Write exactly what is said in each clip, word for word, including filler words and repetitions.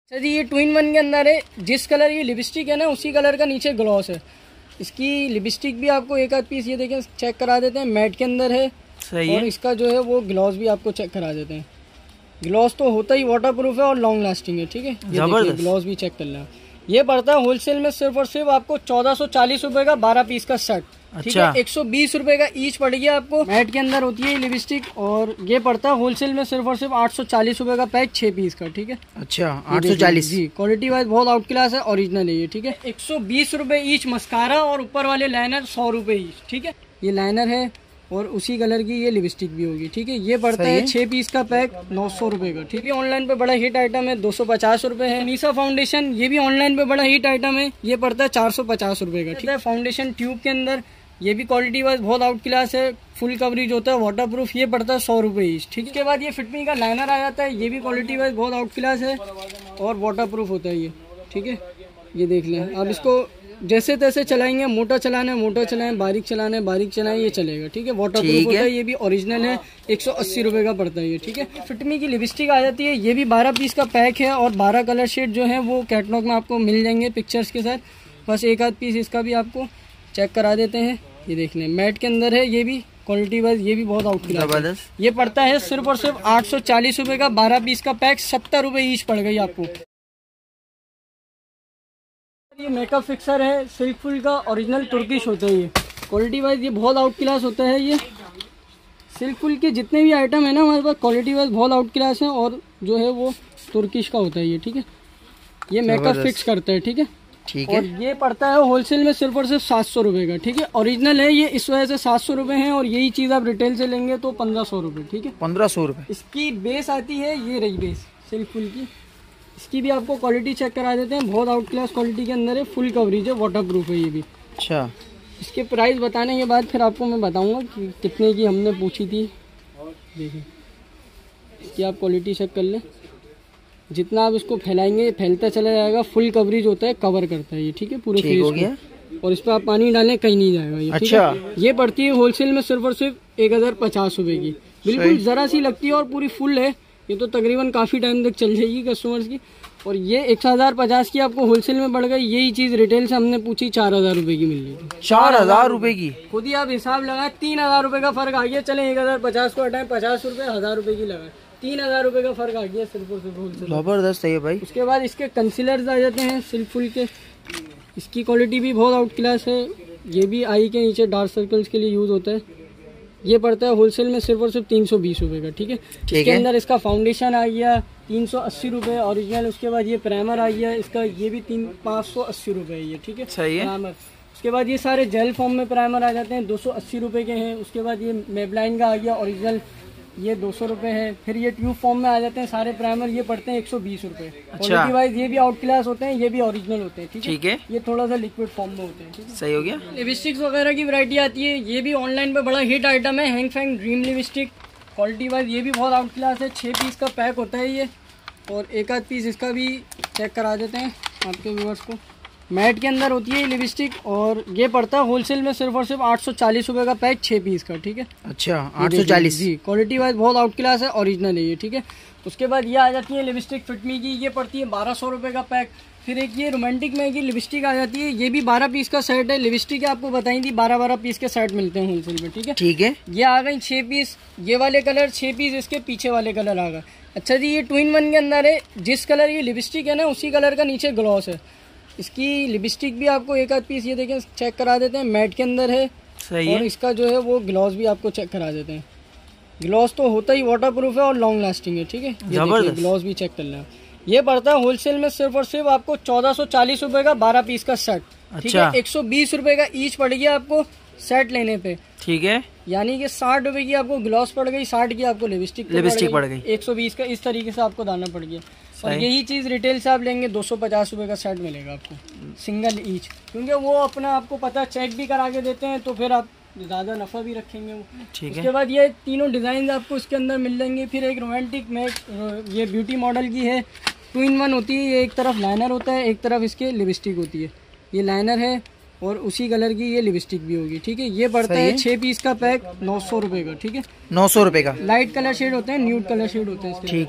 अच्छा जी, ये to in one के अंदर है। जिस कलर ये लिपस्टिक है ना, उसी कलर का नीचे ग्लॉस है। इसकी लिपस्टिक भी आपको एक आध पीस ये देखें चेक करा देते हैं, मैट के अंदर है। सही और है। इसका जो है वो ग्लॉस भी आपको चेक करा देते हैं। ग्लॉस तो होता ही वाटर प्रूफ है और लॉन्ग लास्टिंग है। ठीक है, ये देखिए ग्लॉस भी चेक कर लें। ये पड़ता है होलसेल में सिर्फ और सिर्फ आपको चौदह सौ चालीस रूपये का बारह पीस का सेट। ठीक है, एक सौ बीस रूपये का ईच पड़ गया आपको। मैट के अंदर होती है लिपस्टिक और ये पड़ता है होलसेल में सिर्फ और सिर्फ आठ सौ चालीस रूपये का पैक छह पीस का। ठीक है, अच्छा आठ सौ चालीस जी। क्वालिटी वाइज बहुत आउट क्लास है, ओरिजिनल है ये। ठीक है, एक सौ बीस रूपये ईच मस्कारा और ऊपर वाले लाइनर सौ रूपये ईच। ठीक है, ये लाइनर है और उसी कलर की ये लिपस्टिक भी होगी। ठीक है, ये पड़ता है छह पीस का पैक नौ सौ रूपये का। ठीक है, ऑनलाइन पे बड़ा हिट आइटम है, दो सौ पचास रूपये है। नीसा फाउंडेशन ये भी ऑनलाइन पे बड़ा हिट आइटम है, ये पड़ता है चार सौ पचास रूपये का। ठीक है, फाउंडेशन ट्यूब के अंदर ये भी क्वालिटी वाइज बहुत आउट क्लास है, फुल कवरेज होता है, वाटर प्रूफ। ये पड़ता है सौ रुपये ईच। ठीक है, इसके बाद ये फिटमी का लाइनर आ जाता है, ये भी क्वालिटी वाइज बहुत आउट क्लास है और वाटर प्रूफ होता है ये। ठीक है, ये देख लें आप, इसको जैसे तैसे चलाएंगे, मोटा चलाना है मोटा चलाएं, बारीक चलाना है बारीक चलाएं, ये चलेगा। ठीक है, वाटर प्रूफ होता है, ये भी ओरिजिनल है, एक सौ अस्सी रुपए का पड़ता है ये। ठीक है, फिटमी की लिपस्टिक आ जाती है, ये भी बारह पीस का पैक है और बारह कलर शेड जो है वो कैटलॉग में आपको मिल जाएंगे पिक्चर्स के साथ। बस एक आध पीस इसका भी आपको चेक करा देते हैं। ये देख लें, मैट के अंदर है, ये भी क्वालिटी वाइज ये भी बहुत आउट क्लास। ये पड़ता है सिर्फ और सिर्फ आठ सौ चालीस रुपए का बारह पीस का पैक, सत्तर रुपए ईच पड़ गई आपको। ये मेकअप फिक्सर है, सिल्क फुल का ओरिजिनल तुर्किश होता है ये। क्वालिटी वाइज ये बहुत आउट क्लास होता है। ये सिल्क फुल के जितने भी आइटम है ना हमारे पास, क्वालिटी वाइज बहुत आउट क्लास है और जो है वो तुर्किश का होता है ये। ठीक है, ये मेकअप फिक्स करता है। ठीक है, ठीक है, और ये पड़ता है होलसेल में सिर्फ और सिर्फ सात सौ रुपये का। ठीक है, ओरिजिनल है ये, इस वजह से सात सौ रुपये है और यही चीज़ आप रिटेल से लेंगे तो पंद्रह सौ रुपये। ठीक है, पंद्रह सौ रुपये। इसकी बेस आती है, ये रही बेस सिल्क फुल की। इसकी भी आपको क्वालिटी चेक करा देते हैं, बहुत आउट क्लास क्वालिटी के अंदर है, फुल कवरेज है, वाटर प्रूफ है ये भी। अच्छा, इसके प्राइस बताने के बाद फिर आपको मैं बताऊंगा कि कितने की हमने पूछी थी। देखिए, इसकी आप क्वालिटी चेक कर लें, जितना आप इसको फैलाएंगे फैलता चला जाएगा, फुल कवरेज होता है, कवर करता है ये। ठीक है, पूरे फेस को, और इस पर आप पानी डालें कहीं नहीं जाएगा ये। अच्छा, ये पड़ती है होलसेल में सिर्फ और सिर्फ एक हजार पचास रुपए की, बिल्कुल जरा सी लगती है और पूरी फुल है। ये तो तकरीबन काफी टाइम तक चल जाएगी कस्टमर्स की। और ये एक हजार पचास की आपको होलसेल में पड़ गई, यही चीज रिटेल से हमने पूछी चार हजार रूपए की मिल रही। चार हजार रूपए की, खुद ही आप हिसाब लगाए, तीन हजार रूपए का फर्क आ गया। चले एक हजार पचास को हटाए, पचास रूपए हजार रूपए की लगाए, तीन हजार रूपए का फर्क आ गया सिर्फ और सिर्फ होलसेल। जबरदस्त है भाई। उसके बाद इसके कंसीलर्स आ जाते हैं सिल्क फुल के, इसकी क्वालिटी भी बहुत आउट क्लास है। ये भी आई के नीचे डार्क सर्कल्स के लिए यूज होता है। ये पड़ता है होलसेल में सिर्फ और सिर्फ तीन सौ बीस रुपए का। ठीक है, इसके अंदर इसका फाउंडेशन आ गया तीन सौ अस्सी रुपए ओरिजिनल। उसके बाद ये प्राइमर आ गया, इसका ये भी तीन पाँच सौ अस्सी रुपए ये। ठीक है, सही है प्राइमर। उसके बाद ये सारे जेल फॉर्म में प्राइमर आ जाते हैं, दो सौ अस्सी रुपए के हैं। उसके बाद ये मेबलाइन का आ गया ओरिजिनल, ये दो सौ रुपए है। फिर ये ट्यूब फॉर्म में आ जाते हैं सारे प्राइमर, ये पड़ते हैं एक सौ बीस रुपए। क्वालिटी वाइज ये भी आउट क्लास होते हैं, ये भी ओरिजिनल होते हैं। ठीक है, ये थोड़ा सा लिक्विड फॉर्म में होते हैं। ठीक है, सही हो गया। लिपस्टिक्स वगैरह की वैरायटी आती है, ये भी ऑनलाइन पे बड़ा हिट आइटम है, हैंग फैंग ड्रीम लिपस्टिक। क्वालिटी वाइज ये भी बहुत आउट क्लास है, छः पीस का पैक होता है ये, और एक आध पीस इसका भी चेक करा देते हैं आपके व्यूअर्स को। मैट के अंदर होती है लिपस्टिक और ये पड़ता है होलसेल में सिर्फ और सिर्फ आठ सौ चालीस रुपए का पैक छह पीस का। ठीक है, अच्छा आठ सौ चालीस जी। क्वालिटी वाइज बहुत आउट क्लास है, ओरिजिनल है ये। ठीक है, उसके बाद ये आ जाती है लिपस्टिक फिटमी की, ये पड़ती है बारह सौ रुपए का पैक। फिर एक ये रोमांटिक में की लिपस्टिक आ जाती है, ये भी बारह पीस का सेट है। लिपस्टिक आपको बताई थी बारह बारह पीस के सेट मिलते हैं होलसेल में। ठीक है, ठीक है, ये आ गई छह पीस, ये वाले कलर छह पीस, इसके पीछे वाले कलर आ गए। अच्छा जी, ये टू इन वन के अंदर है, जिस कलर ये लिपस्टिक है ना उसी कलर का नीचे ग्लॉस है। इसकी लिपस्टिक भी आपको एक आध पीस ये देखें चेक करा देते हैं, मैट के अंदर है। सही और है। इसका जो है वो ग्लॉस भी आपको चेक करा देते हैं। ग्लॉस तो होता ही वाटर प्रूफ है और लॉन्ग लास्टिंग है। ठीक है, ये देखिए ग्लॉस भी चेक कर लें। ये पड़ता है होलसेल में सिर्फ और सिर्फ आपको चौदह सौ चालीस रुपए का बारह पीस का सेट। ठीक है, एक सौ बीस रुपए का ईच पड़ गया आपको सेट लेने पे। ठीक है, यानी कि साठ रुपए की आपको ग्लॉस पड़ गई, साठ की आपको लिपस्टिक लिपस्टिक पड़ गई, एक सौ बीस का इस तरीके से आपको दाना पड़ गया। और यही चीज रिटेल से आप लेंगे दो सौ पचास रुपए का सेट मिलेगा आपको सिंगल ईच, क्योंकि वो अपना आपको पता चेक भी करा के देते हैं तो फिर आप ज्यादा नफा भी रखेंगे वो। ठीक है, उसके बाद ये तीनों डिजाइन आपको इसके अंदर मिल जाएंगे। फिर एक रोमांटिक में ये ब्यूटी मॉडल की है, टू इन वन होती है। ये एक तरफ लाइनर होता है, एक तरफ इसके लिपस्टिक होती है। ये लाइनर है और उसी कलर की ये लिपस्टिक भी होगी। ठीक है, ये पड़ता है छह पीस का पैक नौ सौ रुपए का। ठीक है, नौ सौ रुपए का। लाइट कलर शेड होते हैं, न्यूड कलर शेड होते हैं इसके। ठीक है,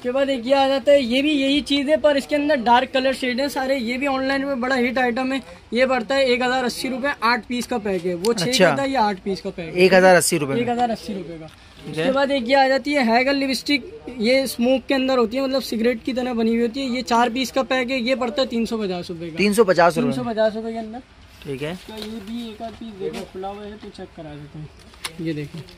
उसके बाद एक ये आ जाता है, ये भी यही चीज है पर इसके अंदर डार्क कलर शेड है सारे। ये भी ऑनलाइन में बड़ा हिट आइटम है। ये पड़ता है एक हजार अस्सी रूपए, आठ पीस का पैक है। वो छह अच्छा। का था, ये आठ पीस का पैक है, एक हजार अस्सी रूपए एक हजार अस्सी रूपए का। उसके बाद एक ये आ जाती है हैगल लिपस्टिक, ये स्मोक के अंदर होती है, मतलब सिगरेट की तरह बनी हुई होती है। ये चार पीस का पैक है। ये पड़ता है तीन सौ पचास रूपए का, तीन सौ पचास तीन सौ पचास रूपए के अंदर। ठीक है। तो ये भी एक आध पीस देखो खुला हुआ है तो चेक करा देते हैं। ये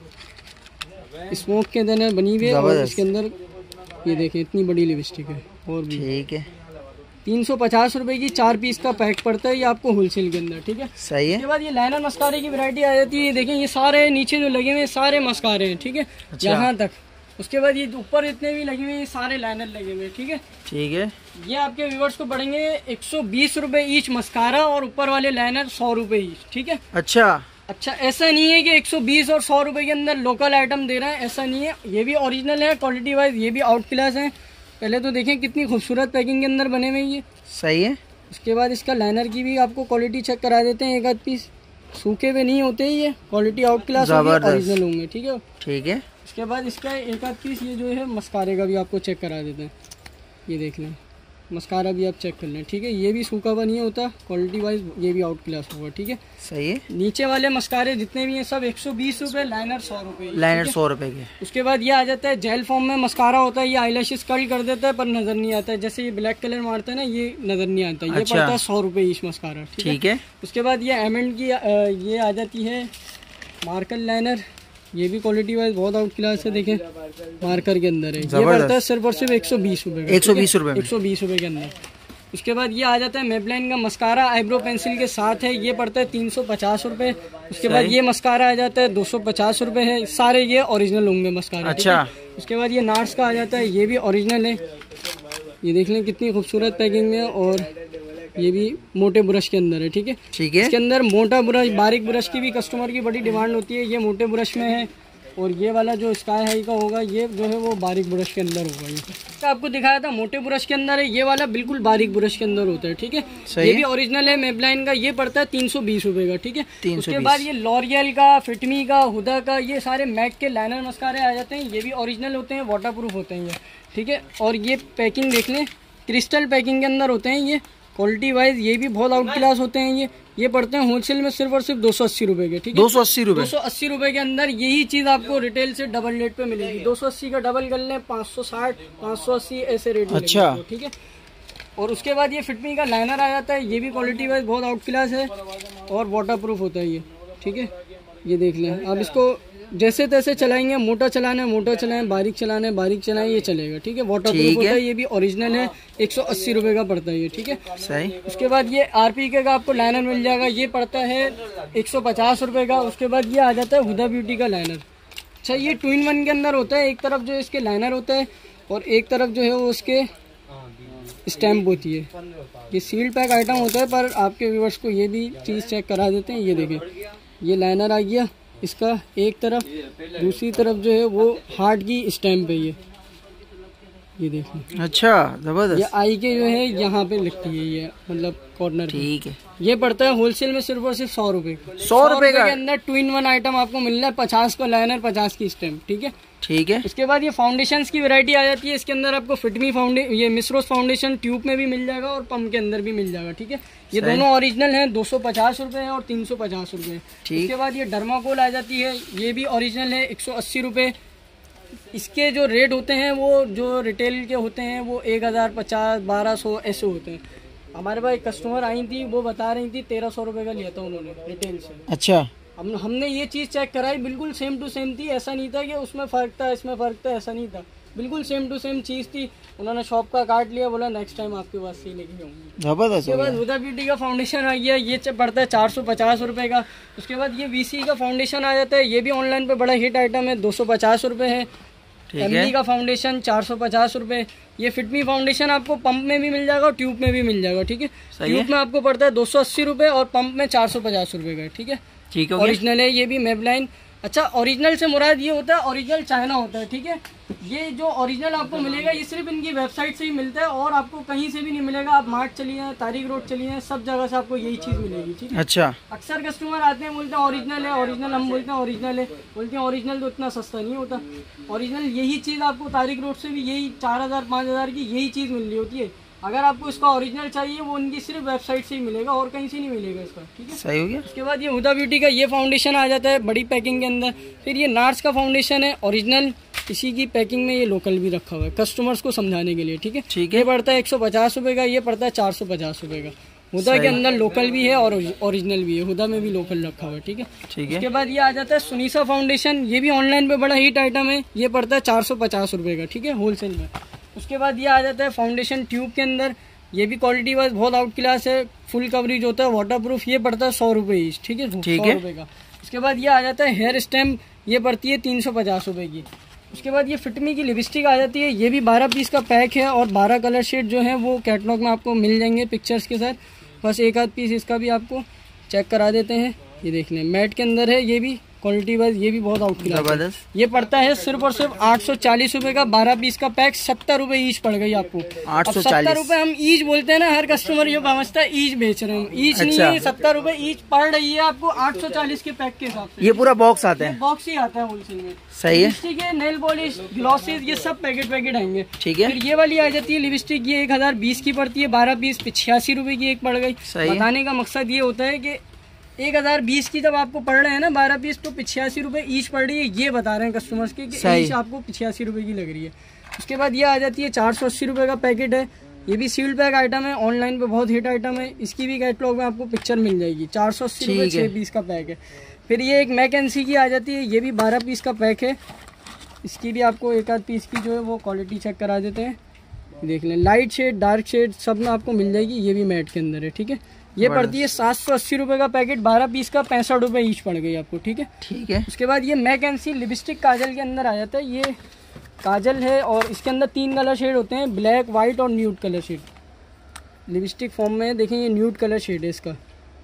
देखो स्मोक के अंदर बनी हुई है और इसके अंदर ये देखें इतनी बड़ी लिपस्टिक है। और भी ठीक है, तीन सौ पचास रूपए की चार पीस का पैक पड़ता है ये आपको होलसेल के अंदर। ठीक है, सही है। उसके बाद ये लाइनर मस्कारे की वैरायटी आ जाती है। देखें ये सारे नीचे जो लगे हुए हैं सारे मस्कारे हैं। ठीक है, अच्छा। यहाँ तक। उसके बाद ये ऊपर इतने भी लगे हुए हैं सारे लाइनर लगे हुए हैं। ठीक है, ठीक है। ये आपके व्यूवर्स को पड़ेंगे एक सौ बीस रूपए ईच मस्कारा और ऊपर वाले लाइनर सौ रूपए ईच। ठीक है, अच्छा अच्छा ऐसा नहीं है कि एक सौ बीस और सौ रुपए के अंदर लोकल आइटम दे रहे हैं, ऐसा नहीं है। ये भी ओरिजिनल है क्वालिटी वाइज, ये भी आउट क्लास है। पहले तो देखें कितनी खूबसूरत पैकिंग के अंदर बने हुए ये। सही है। उसके बाद इसका लाइनर की भी आपको क्वालिटी चेक करा देते हैं। एक आध पीस सूखे हुए नहीं होते ये, क्वालिटी आउट क्लास ओरिजिनल होंगे। ठीक है, ठीक है। उसके बाद इसका एक आध पीस ये जो है मस्कारे का भी आपको चेक करा देते हैं। ये देख लें, मस्कारा भी आप चेक कर लें। ठीक है, ये भी सूखा हुआ नहीं होता, क्वालिटी वाइज ये भी आउट क्लास होगा। ठीक है, सही है। नीचे वाले मस्कारे जितने भी हैं सब एक सौ बीस रूपए, लाइनर सौ रुपए, लाइनर सौ रुपए के। उसके बाद ये आ जाता है जेल फॉर्म में मस्कारा होता है। ये आईलैशेस कर्ल कर देता है पर नजर नहीं आता है। जैसे ये ब्लैक कलर मारता है ना, ये नजर नहीं आता। ये अच्छा। पड़ता है सौ रुपए ईच मस्कारा। ठीक है। उसके बाद ये एमेंड की ये आ जाती है मार्कर लाइनर। ये भी क्वालिटी वाइज बहुत आउट क्लास है। देखें मार्कर के अंदर है, ये पड़ता है सिर्फ और सिर्फ एक सौ बीस रूपए, एक सौ बीस रूपए, एक सौ बीस रूपए के अंदर। उसके बाद ये आ जाता है मेबलाइन का मस्कारा आईब्रो पेंसिल के साथ है। ये पड़ता है तीन सौ पचास रूपए। उसके बाद ये मस्कारा आ जाता है दो सौ पचास रूपए है। सारे ये ओरिजिनल होंगे मस्कारा। अच्छा। उसके बाद ये नार्स का आ जाता है, ये भी ओरिजिनल है। ये देख लें कितनी खूबसूरत पैकिंग है और ये भी मोटे ब्रश के अंदर है। ठीक है, ठीक है। इसके अंदर मोटा ब्रश, बारीक ब्रश की भी कस्टमर की बड़ी डिमांड होती है। ये मोटे ब्रश में है और ये वाला जो स्काई हाई का होगा ये जो है वो बारीक ब्रश के अंदर होगा। ये आपको दिखाया था मोटे ब्रश के अंदर है, ये वाला बिल्कुल बारीक ब्रश के अंदर होता है। ठीक है, ये भी ओरिजिनल है मेबलाइन का। ये पड़ता है तीन सौ बीस रूपए का। ठीक है, उसके बाद ये लॉरियल का, फिटमी का, हुदा का, ये सारे मैक के लाइनर मस्कारे आ जाते हैं। ये भी ओरिजिनल होते हैं, वाटर प्रूफ होते हैं ये। ठीक है, और ये पैकिंग देख लें, क्रिस्टल पैकिंग के अंदर होते हैं ये। क्वालिटी वाइज ये भी बहुत आउट क्लास होते हैं ये। ये पड़ते हैं होलसेल में सिर्फ और सिर्फ दो सौ अस्सी रूपए के। ठीक है, दो सौ अस्सी रूपए, दो सौ अस्सी रूपए के अंदर यही चीज आपको रिटेल से डबल रेट पे मिलेगी। दो सौ अस्सी का डबल कर लें, पाँच सौ साठ, पाँच सौ अस्सी ऐसे रेट। अच्छा। ठीक है, और उसके बाद ये फिटमी का लाइनर आ जाता है। ये भी क्वालिटी वाइज बहुत आउट क्लास है और वाटर प्रूफ होता है ये। ठीक है, ये देख लें आप, इसको जैसे तैसे चलाएंगे, मोटा चलाना है मोटा चलाएं, बारीक चलाना है बारीक चलाएं, ये चलेगा। ठीक है, वाटर प्रूफ होता है, ये भी ओरिजिनल है। एक सौ अस्सी रूपए का पड़ता है ये। ठीक है, सही। उसके बाद ये आरपी के का आपको लाइनर मिल जाएगा, ये पड़ता है एक सौ पचास रूपए का। उसके बाद ये आ जाता है हुदा ब्यूटी का लाइनर। अच्छा, ये टू इन वन के अंदर होता है। एक तरफ जो इसके लाइनर होता है और एक तरफ जो है वो उसके स्टैम्प होती है। ये सील पैक आइटम होता है पर आपके व्यूवर्स को ये भी चीज़ चेक करा देते हैं। ये देखें, ये लाइनर आ गया इसका एक तरफ, दूसरी तरफ जो है वो हार्ट की स्टैम्प है ये। ये देखिए, अच्छा जबरदस्त। ये आई के जो है यहाँ पे लगती है ये, मतलब कॉर्नर। ठीक है, ये पड़ता है होलसेल में सिर्फ और सिर्फ सौ रुपए का। सौ रुपए का के अंदर टू इन वन आइटम आपको मिल रहा है। पचास का लाइनर, पचास की स्टैम्प। ठीक है, ठीक है। इसके बाद ये फाउंडेशन की वैरायटी आ जाती है। इसके अंदर आपको फिटमी फाउंडे ये मिसरोस फाउंडेशन ट्यूब में भी मिल जाएगा और पंप के अंदर भी मिल जाएगा। ठीक है, ये दोनों ओरिजिनल हैं। दो सौ पचास रूपए है और तीन सौ पचास रूपए। इसके बाद ये डर्माकोल आ जाती है, ये भी ओरिजिनल है, एक सौ अस्सी रूपए। इसके जो रेट होते हैं वो जो रिटेल के होते हैं वो एक हजार पचास, बारह सौ ऐसे होते हैं। हमारे पास एक कस्टमर आई थी, वो बता रही थी तेरह सौ रुपए का लिया था उन्होंने रिटेल से। अच्छा, हम हमने ये चीज़ चेक कराई, बिल्कुल सेम टू सेम थी। ऐसा नहीं था कि उसमें फ़र्क था इसमें फ़र्क था, ऐसा नहीं था, बिल्कुल सेम टू सेम चीज़ थी। उन्होंने शॉप का काट लिया, बोला नेक्स्ट टाइम आपके पास से लेके आऊँगी। जबरदस्त। उसके बाद हुदा ब्यूटी का फाउंडेशन आ गया, ये पड़ता है चार सौ पचास रुपये का। उसके बाद ये वीसी का फाउंडेशन आ जाता है, ये भी ऑनलाइन पे बड़ा हिट आइटम है, दो सौ पचास रुपये है। एमडी का फाउंडेशन चार सौ पचास रुपये। ये फिटमी फाउंडेशन आपको पंप में भी मिल जाएगा और ट्यूब में भी मिल जाएगा। ठीक है, ट्यूब में आपको पड़ता है दो सौ अस्सी रुपये और पंप में चार सौ पचास रुपये का। ठीक है, ठीक है, ओरिजिनल है ये भी मेबलाइन। अच्छा, ओरिजिनल से मुराद ये होता है ओरिजिनल चाइना होता है। ठीक है, ये जो ओरिजिनल आपको मिलेगा ये सिर्फ इनकी वेबसाइट से ही मिलता है और आपको कहीं से भी नहीं मिलेगा। आप मार्ट चलिए, तारीक रोड चलिए, सब जगह से आपको यही चीज़ मिलेगी, ठीक है। अच्छा। अक्सर कस्टमर आते हैं, बोलते हैं ओरिजिनल है, ओरिजिनल, हम बोलते हैं ओरिजिनल है, बोलते हैं ओरिजिनल तो इतना सस्ता नहीं होता। ओरिजिनल यही चीज़ आपको तारीक रोड से भी यही चार हज़ार पाँच हज़ार की यही चीज़ मिल रही होती है। अगर आपको इसका ओरिजिनल चाहिए वो उनकी सिर्फ वेबसाइट से ही मिलेगा और कहीं से नहीं मिलेगा इसका, ठीक है। सही हो गया। उसके बाद ये हुदा ब्यूटी का ये फाउंडेशन आ जाता है बड़ी पैकिंग के अंदर। फिर ये नार्स का फाउंडेशन है ओरिजिनल, इसी की पैकिंग में ये लोकल भी रखा हुआ है कस्टमर्स को समझाने के लिए, ठीक है। ठीक है। ये पड़ता है एक सौ पचास रुपये का, ये पड़ता है चार सौ पचास रुपये का। हुदा के अंदर लोकल भी है और ओरिजिनल भी है, हुदा में भी लोकल रखा हुआ है, ठीक है। ठीक है। उसके बाद ये आ जाता है सुनीसा फाउंडेशन, ये भी ऑनलाइन पे बड़ा हिट आइटम है, ये पड़ता है चार सौ पचास रुपये का, ठीक है, होलसेल में। उसके बाद ये आ जाता है फाउंडेशन ट्यूब के अंदर, ये भी क्वालिटी वाइज बहुत आउट क्लास है, फुल कवरेज होता है, वाटर प्रूफ, ये पड़ता है सौ रुपये ईच, ठीक है, ठीक सौ रुपये का। उसके बाद ये आ जाता है हेयर स्टेम, ये पड़ती है तीन सौ पचास रुपये की। उसके बाद ये फिटमी की लिपस्टिक आ जाती है, ये भी बारह पीस का पैक है और बारह कलर शेड जो है वो कैटलॉग में आपको मिल जाएंगे पिक्चर्स के साथ। बस एक आध पीस इसका भी आपको चेक करा देते हैं, ये देख लें, मैट के अंदर है, ये भी क्वालिटी वाइज ये भी बहुत आउट क्लास है। ये पड़ता है सिर्फ और सिर्फ आठ सौ चालीस रुपए का, बारह पीस का पैक, सत्तर रुपए ईच पड़ गई आपको। आठ सौ चालीस रुपए हम ईच बोलते हैं ना, हर कस्टमर ये समझता है ईच बेच रहे हैं, ईच नहीं है, सत्तर रुपए ईच पड़ रही है आपको आठ सौ चालीस के पैक के हिसाब से। ये पूरा बॉक्स आता है, बॉक्स ही आता है होलसेल में। सही है। लिपस्टिक है, नेल पॉलिश, ग्लॉसेस, ये सब पैकेट पैकेट आएंगे, ठीक है। फिर ये वाली आ जाती है लिपस्टिक, ये एक हजार बीस की पड़ती है, बारह पीस छियासी रुपए की एक पड़ गई। बताने का मकसद ये होता है कि एक हजार बीस की जब आपको पड़ रहे हैं ना बारह पीस, तो पिछयासी रुपए ईच पड़ रही है, ये बता रहे हैं कस्टमर्स के कि ईच आपको पिछयासी रुपए की लग रही है। उसके बाद ये आ जाती है चार सौ अस्सी रुपए का पैकेट है, ये भी सील्ड पैक आइटम है, ऑनलाइन पे बहुत हिट आइटम है, इसकी भी कैटलॉग में आपको पिक्चर मिल जाएगी। चार सौ अस्सी रुपये छः पीस का पैक है। फिर ये एक मैकेंसी की आ जाती है, ये भी बारह पीस का पैक है, इसकी भी आपको एक आध पीस की जो है वो क्वालिटी चेक करा देते हैं, देख लें, लाइट शेड डार्क शेड सब में आपको मिल जाएगी, ये भी मैट के अंदर है, ठीक है। ये पड़ती है सात सौ अस्सी रुपये का पैकेट, बारह पीस का पैंसठ रुपये ईच पड़ गई आपको, ठीक है, ठीक है। उसके बाद ये मैकेंसी लिपस्टिक काजल के अंदर आ जाता है, ये काजल है और इसके अंदर तीन कलर शेड होते हैं, ब्लैक, वाइट और nude colour shade lipstick form में है। देखें ये न्यूड कलर शेड है, इसका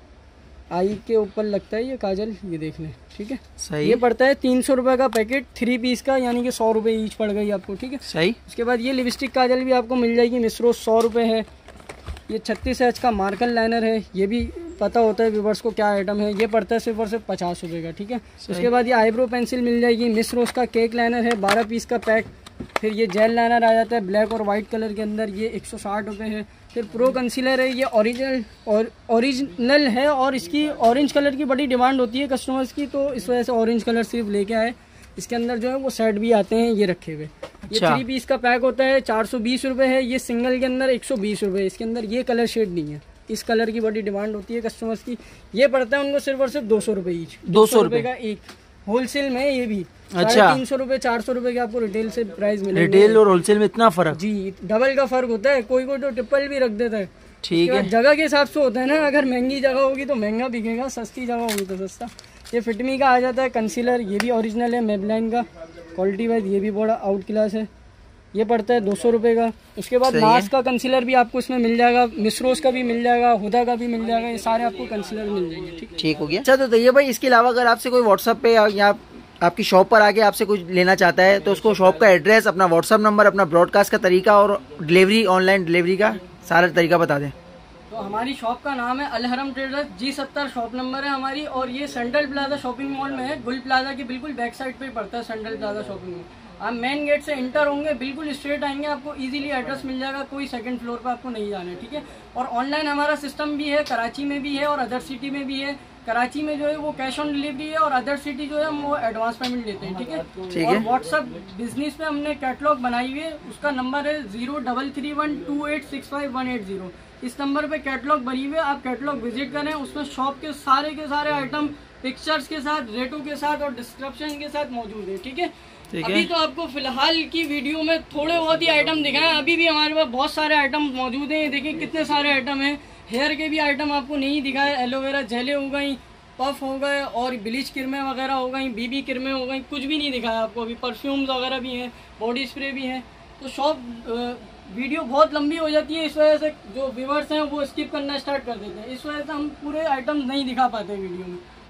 आई के ऊपर लगता है ये काजल, ये देख लें, ठीक है, सही। ये पड़ता है तीन सौ रुपये का पैकेट, थ्री पीस का, यानी कि सौ रुपये ईच पड़ गई आपको, ठीक है, सही। उसके बाद ये लिपस्टिक काजल भी आपको मिल जाएगी, मिसरोज सौ रुपये है। ये छत्तीस एच का मार्कर लाइनर है, ये भी पता होता है व्यूवर्स को क्या आइटम है, ये पड़ता है सिर्फ और सिर्फ पचास रुपये का, ठीक है। उसके बाद ये आईब्रो पेंसिल मिल जाएगी, मिस रोज का केक लाइनर है, बारह पीस का पैक। फिर ये जेल लाइनर आ जाता है ब्लैक और वाइट कलर के अंदर, ये एक सौ साठ रुपये है। फिर प्रो कंसीलर है, ये ओरिजिनल और ओरिजिनल है और इसकी ऑरेंज कलर की बड़ी डिमांड होती है कस्टमर्स की, तो इस वजह से ऑरेंज कलर सिर्फ लेके आए। इसके अंदर जो है वो सेट भी आते हैं ये रखे हुए। ये थ्री पीस का पैक होता है, चार सौ बीस रुपये है। ये सिंगल के अंदर एक सौ बीस रुपये, इसके अंदर ये कलर शेड नहीं है, इस कलर की बड़ी डिमांड होती है कस्टमर्स की। ये पड़ता है उनको सिर्फ और सिर्फ दो सौ रुपये ईच, दो सौ रुपये का एक, होलसेल में ये भी। अच्छा, तीन सौ रुपये चार सौ रुपये के आपको रिटेल से प्राइस मिलेगा। रिटेल और होलसेल में इतना फर्क? जी, डबल का फर्क होता है, कोई कोई तो ट्रिपल भी रख देता है, ठीक है। जगह के हिसाब से होता है ना, अगर महंगी जगह होगी तो महंगा बिकेगा, सस्ती जगह होगी तो सस्ता। ये फिटमी का आ जाता है कंसीलर, ये भी ओरिजिनल है मेबलाइन का, क्वालिटी वाइज ये भी बड़ा आउट क्लास है, ये पड़ता है दो सौ रुपये का। उसके बाद नार्स का कंसीलर भी आपको इसमें मिल जाएगा, मिसरोज का भी मिल जाएगा, हुदा का भी मिल जाएगा, ये सारे आपको कंसीलर मिल जाएंगे, ठीक ठीक हो गया। अच्छा, तो ये भाई इसके अलावा अगर आपसे कोई व्हाट्सएप पे या आपकी शॉप पर आके आपसे कुछ लेना चाहता है तो उसको शॉप का एड्रेस, अपना व्हाट्सएप नंबर, अपना ब्रॉडकास्ट का तरीका और डिलीवरी, ऑनलाइन डिलीवरी का सारा तरीका बता दें। तो हमारी शॉप का नाम है अलहरम ट्रेडर्स, जी सत्तर शॉप नंबर है हमारी, और ये सेंट्रल प्लाजा शॉपिंग मॉल में है, गुल प्लाजा के बिल्कुल बैक साइड पे पड़ता है सेंट्रल प्लाजा शॉपिंग मॉल। आप मेन गेट से इंटर होंगे, बिल्कुल स्ट्रेट आएंगे, आपको इजीली एड्रेस मिल जाएगा, कोई सेकंड फ्लोर पे आपको नहीं जाना है, ठीक है। और ऑनलाइन हमारा सिस्टम भी है, कराची में भी है और अदर सिटी में भी है। कराची में जो है वो कैश ऑन डिलीवरी है और अदर सिटी जो है हम वो एडवांस पेमेंट लेते हैं, ठीक है। और व्हाट्सएप बिजनेस पे हमने कैटलॉग बनाई हुई है, उसका नंबर है zero double three one two eight six five one eight zero. इस नंबर पे कैटलॉग बनी हुई है, आप कैटलॉग विजिट करें, उसमें शॉप के सारे के सारे आइटम पिक्चर्स के साथ, रेटों के साथ और डिस्क्रिप्शन के साथ मौजूद है, ठीक है। अभी तो आपको फिलहाल की वीडियो में थोड़े बहुत ही आइटम दिखाएं, अभी भी हमारे पास बहुत सारे आइटम मौजूद हैं। देखिए कितने सारे आइटम हैं, हेयर के भी आइटम आपको नहीं दिखाए, एलोवेरा जेलें हो गई, पफ हो गए और ब्लीच क्रीमें वगैरह हो गई, बीबी क्रीमें हो गई, कुछ भी नहीं दिखाया आपको अभी। परफ्यूम्स वगैरह भी हैं, बॉडी स्प्रे भी हैं। तो शॉप वीडियो बहुत लंबी हो जाती है, इस वजह से जो व्यूअर्स हैं वो स्किप करना स्टार्ट कर देते हैं, इस वजह से हम पूरे आइटम नहीं दिखा पाते वीडियो में।